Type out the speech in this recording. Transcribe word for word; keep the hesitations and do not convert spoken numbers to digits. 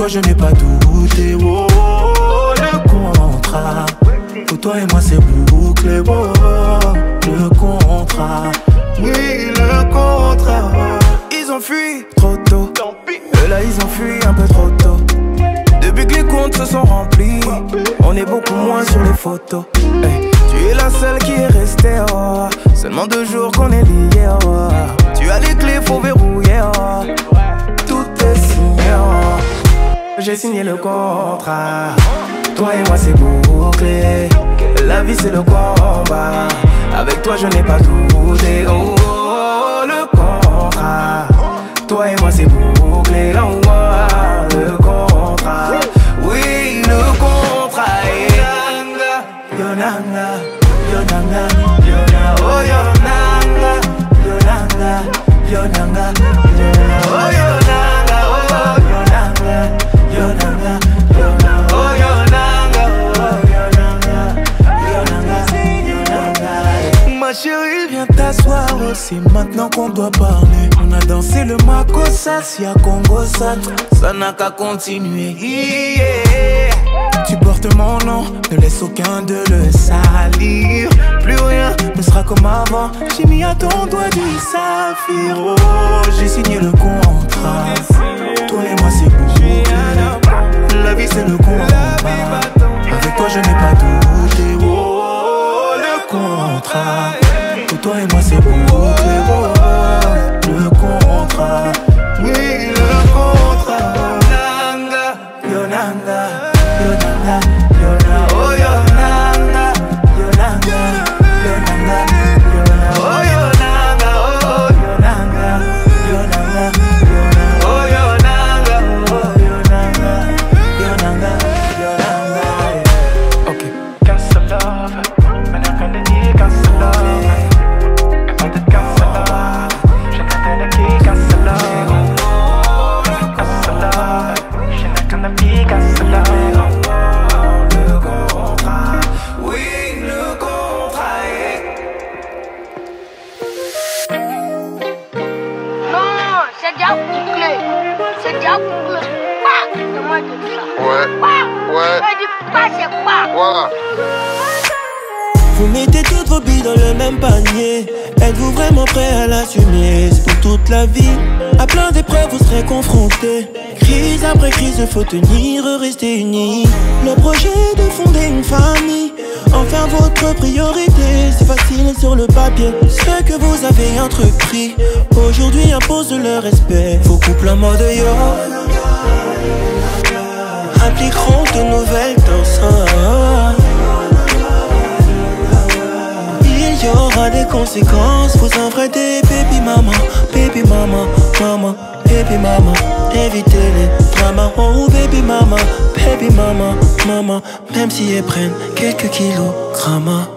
toi je n'ai pas douté. Oh, oh, le contrat. Pour toi et moi c'est bouclé. Oh, oh, le contrat. Oui, le contrat. Ils ont fui trop tôt. Eux là ils ont fui un peu trop tôt. Depuis que les comptes se sont remplis, on est beaucoup moins sur les photos. Hey, tu es la seule qui est restée, oh. Seulement deux jours qu'on est liés, oh. Tu as les clés, faut verrouiller, oh. Tout est signé, oh. J'ai signé le contrat. Toi et moi c'est bouclé. La vie c'est le combat. Avec toi je n'ai pas douté. Oh, oh, le contrat. Toi et moi c'est bouclé. Oh, oh, le contrat. Oui, le contrat. Yonanga, Yonanga, Yonanga, oh Yonanga, Yonanga, Yonanga, oh Yonanga, oh Yonanga, Yonanga, Yonanga, oh Yonanga, oh Yonanga, Yonanga, Yonanga. Ma chérie, viens t'asseoir, oh, c'est maintenant qu'on doit parler. On a dansé le Makossa, si à Congo ça, ça n'a qu'à continuer. Yeah. Tu portes mon nom, ne laisse aucun de le salir. Plus rien ne sera comme avant. J'ai mis à ton doigt du saphir. Oh, j'ai signé le contrat. Toi et moi c'est bouclé. La vie c'est le combat. Avec toi je n'ai pas douté. Oh, le contrat. Pour toi et moi c'est bouclé. Oh, le contrat. Oui, le contrat. Yonanga, Yonanga. Yonanga, Yonanga, oh Yonanga, Yonanga, Yonanga, Yonanga, oh Yonanga, oh Yonanga, Yonanga, Yonanga, oh Yonanga, oh Yonanga, Yonanga, Yonanga. Ok. Cancel love, mais n'a qu'à le dire cancel love. Pas de cancel love, je n'attends qui cancel love. Cancel love, je n'ai qu'à le dire cancel love. C'est déjà bouclé. Pas de moi de ça. Ouais. Pas. Ouais. Je dis pas c'est pas. Voilà. Vous mettez toutes vos billes dans le même panier. Êtes-vous vraiment prêt à l'assumer? C'est pour toute la vie. À plein d'épreuves vous serez confrontés. Crise après crise, faut tenir, rester unis. Le projet de fonder une famille, en faire votre priorité. C'est facile sur le papier, ce que vous avez entrepris aujourd'hui impose le respect. Vos couples en mode yo impliqueront de nouvelles danses. Il y aura des conséquences, vous enfreintez baby maman, baby maman, maman, baby maman. Évitez les dramas, oh baby maman, baby maman, maman. Même si elles prennent quelques kilogrammes.